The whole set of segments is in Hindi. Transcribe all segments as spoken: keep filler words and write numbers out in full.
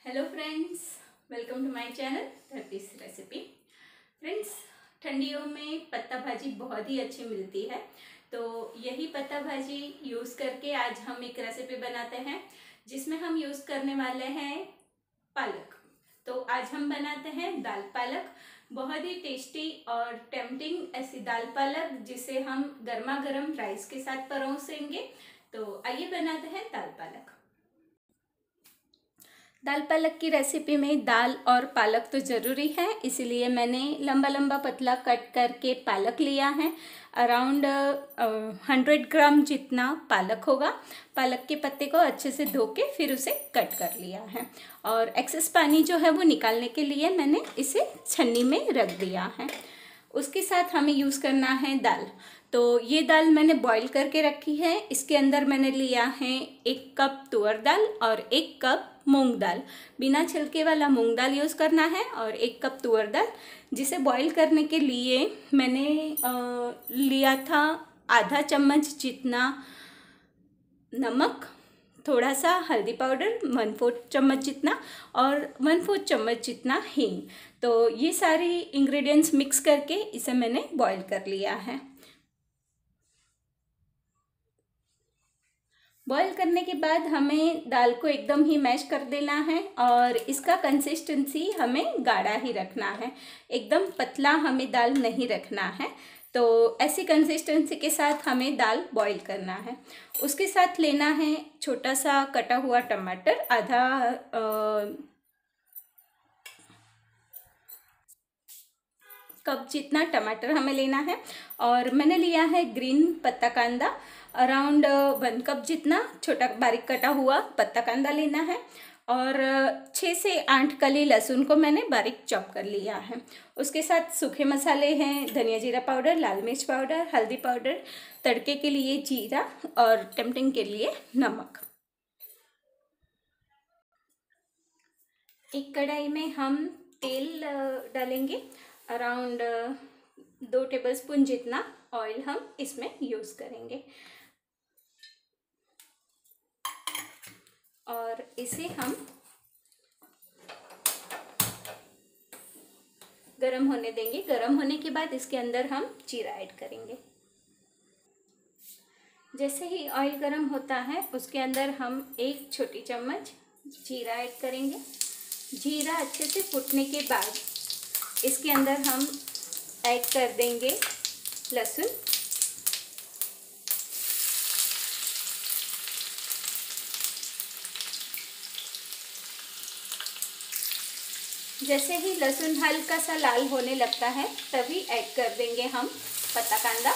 Hello friends, welcome to my channel Dharti's recipe. Friends, ठंडियों में पत्ता भाजी बहुत ही अच्छी मिलती है, तो यही पत्ता भाजी यूज़ करके आज हम एक रेसिपी बनाते हैं जिसमें हम यूज़ करने वाले हैं पालक। तो आज हम बनाते हैं दाल पालक। बहुत ही टेस्टी और टेम्पटिंग ऐसी दाल पालक जिसे हम गर्मा गर्म राइस के साथ परोसेंगे। तो आइए बनाते हैं दाल पालक। दाल पालक की रेसिपी में दाल और पालक तो ज़रूरी है, इसीलिए मैंने लंबा लंबा पतला कट करके पालक लिया है। अराउंड हंड्रेड ग्राम जितना पालक होगा। पालक के पत्ते को अच्छे से धो के फिर उसे कट कर लिया है और एक्सेस पानी जो है वो निकालने के लिए मैंने इसे छन्नी में रख दिया है। उसके साथ हमें यूज़ करना है दाल। तो ये दाल मैंने बॉईल करके रखी है। इसके अंदर मैंने लिया है एक कप तुअर दाल और एक कप मूंग दाल। बिना छिलके वाला मूंग दाल यूज़ करना है और एक कप तुअर दाल, जिसे बॉईल करने के लिए मैंने आ, लिया था आधा चम्मच जितना नमक, थोड़ा सा हल्दी पाउडर, वन फोर्थ चम्मच जितना और वन फोर्थ चम्मच जितना हींग। तो ये सारी इंग्रेडिएंट्स मिक्स करके इसे मैंने बॉईल कर लिया है। बॉईल करने के बाद हमें दाल को एकदम ही मैश कर देना है और इसका कंसिस्टेंसी हमें गाढ़ा ही रखना है, एकदम पतला हमें दाल नहीं रखना है। तो ऐसी कंसिस्टेंसी के साथ हमें दाल बॉईल करना है। उसके साथ लेना है छोटा सा कटा हुआ टमाटर, आधा आ, कप जितना टमाटर हमें लेना है। और मैंने लिया है ग्रीन पत्ता कांदा, अराउंड वन कप जितना छोटा बारीक कटा हुआ पत्ता कांदा लेना है। और छः से आठ कली लहसुन को मैंने बारीक चॉप कर लिया है। उसके साथ सूखे मसाले हैं धनिया जीरा पाउडर, लाल मिर्च पाउडर, हल्दी पाउडर, तड़के के लिए जीरा और टेम्पटिंग के लिए नमक। एक कढ़ाई में हम तेल डालेंगे। अराउंड दो टेबलस्पून जितना ऑयल हम इसमें यूज़ करेंगे और इसे हम गरम होने देंगे। गरम होने के बाद इसके अंदर हम जीरा ऐड करेंगे। जैसे ही ऑयल गरम होता है उसके अंदर हम एक छोटी चम्मच जीरा ऐड करेंगे। जीरा अच्छे से फूटने के बाद इसके अंदर हम ऐड कर देंगे लहसुन। जैसे ही लहसुन हल्का सा लाल होने लगता है तभी ऐड कर देंगे हम पत्ता कांदा।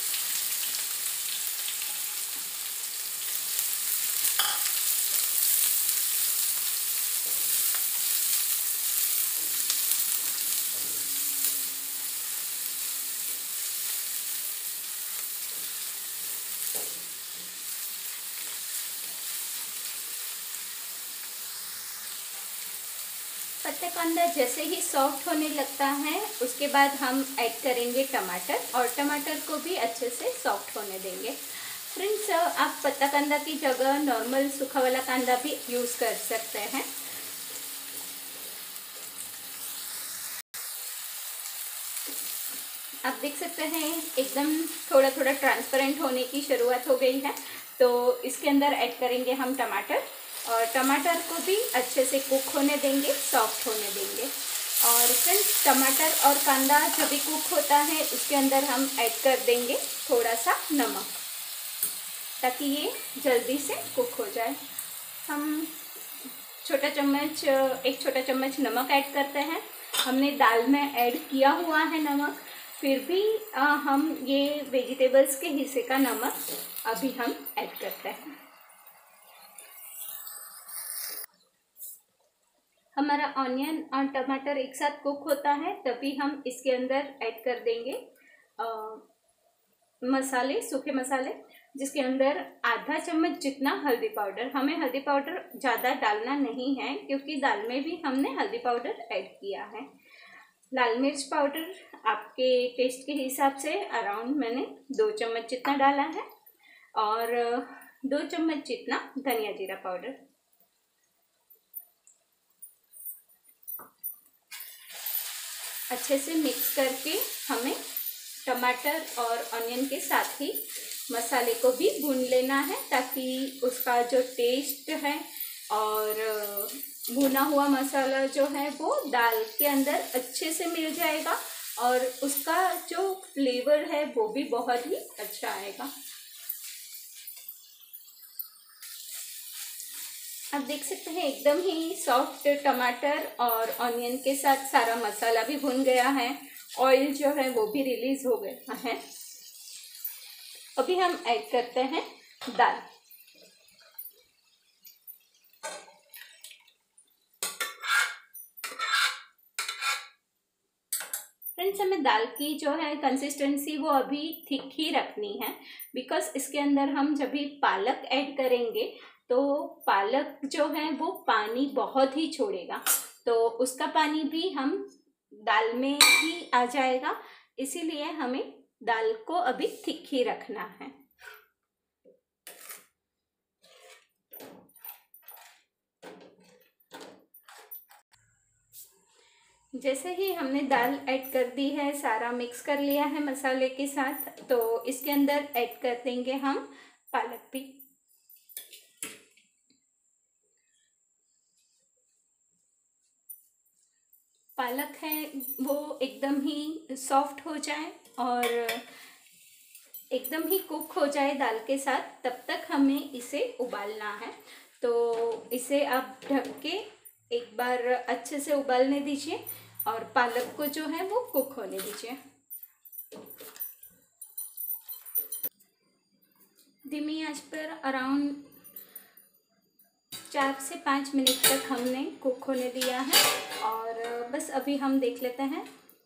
पत्ता कांदा जैसे ही सॉफ्ट होने लगता है उसके बाद हम ऐड करेंगे टमाटर और टमाटर को भी अच्छे से सॉफ्ट होने देंगे। फ्रेंड्स, आप पत्ता कांदा की जगह नॉर्मल सूखा वाला कांदा भी यूज़ कर सकते हैं। आप देख सकते हैं एकदम थोड़ा थोड़ा ट्रांसपेरेंट होने की शुरुआत हो गई है। तो इसके अंदर ऐड करेंगे हम टमाटर और टमाटर को भी अच्छे से कुक होने देंगे, सॉफ्ट होने देंगे। और फ्रेंड्स, टमाटर और कांदा जब भी कुक होता है उसके अंदर हम ऐड कर देंगे थोड़ा सा नमक, ताकि ये जल्दी से कुक हो जाए। हम छोटा चम्मच एक छोटा चम्मच नमक ऐड करते हैं। हमने दाल में ऐड किया हुआ है नमक, फिर भी आ, हम ये वेजिटेबल्स के हिस्से का नमक अभी हम ऐड करते हैं। हमारा ऑनियन और टमाटर एक साथ कुक होता है तभी हम इसके अंदर ऐड कर देंगे आ, मसाले, सूखे मसाले, जिसके अंदर आधा चम्मच जितना हल्दी पाउडर। हमें हल्दी पाउडर ज़्यादा डालना नहीं है क्योंकि दाल में भी हमने हल्दी पाउडर ऐड किया है। लाल मिर्च पाउडर आपके टेस्ट के हिसाब से अराउंड मैंने दो चम्मच जितना डाला है और दो चम्मच जितना धनिया जीरा पाउडर। अच्छे से मिक्स करके हमें टमाटर और ऑनियन के साथ ही मसाले को भी भून लेना है, ताकि उसका जो टेस्ट है और भुना हुआ मसाला जो है वो दाल के अंदर अच्छे से मिल जाएगा और उसका जो फ्लेवर है वो भी बहुत ही अच्छा आएगा। आप देख सकते हैं एकदम ही सॉफ्ट टमाटर और ऑनियन के साथ सारा मसाला भी भुन गया है, ऑयल जो है वो भी रिलीज हो गया है। अभी हम ऐड करते हैं दाल। फ्रेंड्स, हमें दाल की जो है कंसिस्टेंसी वो अभी थिक ही रखनी है, बिकॉज इसके अंदर हम जब भी पालक ऐड करेंगे तो पालक जो है वो पानी बहुत ही छोड़ेगा, तो उसका पानी भी हम दाल में ही आ जाएगा, इसीलिए हमें दाल को अभी थिक ही रखना है। जैसे ही हमने दाल ऐड कर दी है, सारा मिक्स कर लिया है मसाले के साथ, तो इसके अंदर ऐड कर देंगे हम पालक भी। पालक है वो एकदम ही सॉफ्ट हो जाए और एकदम ही कुक हो जाए दाल के साथ, तब तक हमें इसे उबालना है। तो इसे आप ढक के एक बार अच्छे से उबालने दीजिए और पालक को जो है वो कुक होने दीजिए। धीमी आंच पर अराउंड चार से पाँच मिनट तक हमने कुक होने दिया है और बस अभी हम देख लेते हैं।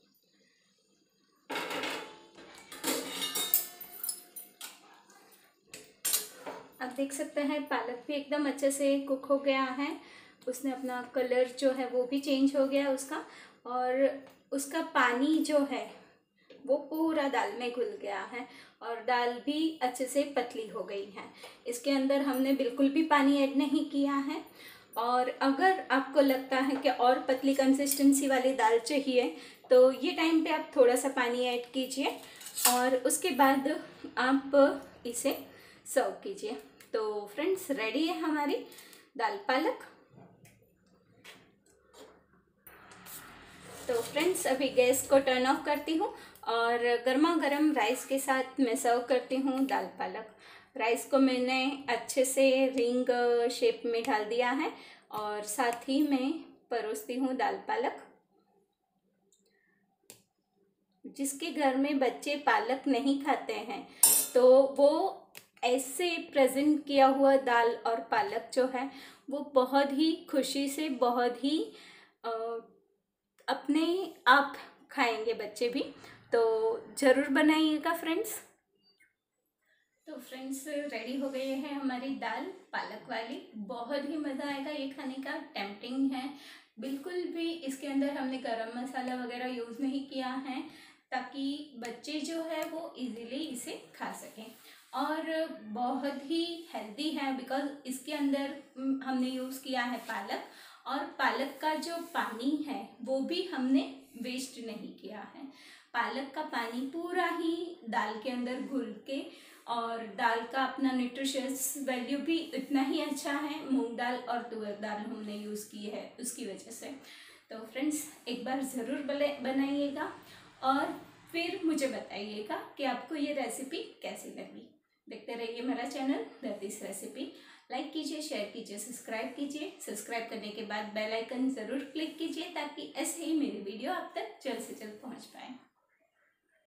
आप देख सकते हैं पालक भी एकदम अच्छे से कुक हो गया है, उसने अपना कलर जो है वो भी चेंज हो गया उसका, और उसका पानी जो है वो पूरा दाल में घुल गया है और दाल भी अच्छे से पतली हो गई है। इसके अंदर हमने बिल्कुल भी पानी ऐड नहीं किया है, और अगर आपको लगता है कि और पतली कंसिस्टेंसी वाली दाल चाहिए तो ये टाइम पे आप थोड़ा सा पानी ऐड कीजिए और उसके बाद आप इसे सर्व कीजिए। तो फ्रेंड्स, रेडी है हमारी दाल पालक। तो फ्रेंड्स, अभी गैस को टर्न ऑफ करती हूँ और गर्मा गर्म राइस के साथ मैं सर्व करती हूँ दाल पालक। राइस को मैंने अच्छे से रिंग शेप में ढाल दिया है और साथ ही मैं परोसती हूँ दाल पालक। जिसके घर में बच्चे पालक नहीं खाते हैं तो वो ऐसे प्रेजेंट किया हुआ दाल और पालक जो है वो बहुत ही खुशी से, बहुत ही आ, अपने आप खाएंगे बच्चे भी। तो ज़रूर बनाइएगा फ्रेंड्स। तो फ्रेंड्स, रेडी हो गए हैं हमारी दाल पालक वाली। बहुत ही मज़ा आएगा ये खाने का, टेम्पटिंग है। बिल्कुल भी इसके अंदर हमने गरम मसाला वगैरह यूज़ नहीं किया है, ताकि बच्चे जो है वो इजीली इसे खा सकें, और बहुत ही हेल्दी है बिकॉज इसके अंदर हमने यूज़ किया है पालक, और पालक का जो पानी है वो भी हमने वेस्ट नहीं किया है। पालक का पानी पूरा ही दाल के अंदर घुल के, और दाल का अपना न्यूट्रिशियस वैल्यू भी इतना ही अच्छा है। मूंग दाल और तुअर दाल हमने यूज़ की है उसकी वजह से। तो फ्रेंड्स, एक बार ज़रूर बनाइएगा और फिर मुझे बताइएगा कि आपको ये रेसिपी कैसी लगी। देखते रहिए मेरा चैनल दर्दिस रेसिपी। लाइक कीजिए, शेयर कीजिए, सब्सक्राइब कीजिए। सब्सक्राइब करने के बाद बेल आइकन ज़रूर क्लिक कीजिए ताकि ऐसे ही मेरी वीडियो आप तक जल्द से जल्द पहुंच पाए।